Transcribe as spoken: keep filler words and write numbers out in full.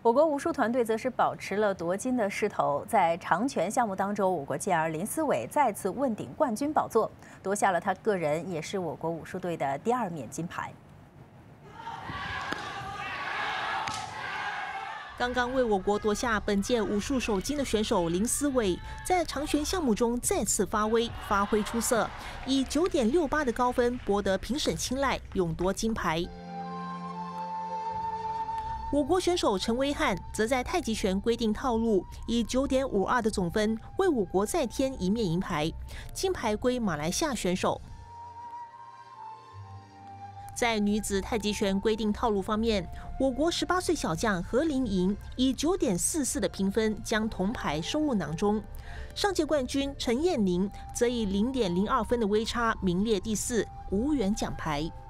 我国武术团队则是保持了夺金的势头，在长拳项目当中，我国健儿林思伟再次问鼎冠军宝座，夺下了他个人也是我国武术队的第二面金牌。 刚刚为我国夺下本届武术首金的选手林思伟，在长拳项目中再次发威，发挥出色，以九点六八的高分博得评审青睐，勇夺金牌。我国选手陈威翰则在太极拳规定套路，以九点五二的总分为我国再添一面银牌，金牌归马来西亚选手。 在女子太极拳规定套路方面，我国十八岁小将何玲莹以九点四四的评分将铜牌收入囊中。上届冠军陈燕玲则以零点零二分的微差名列第四，无缘奖牌。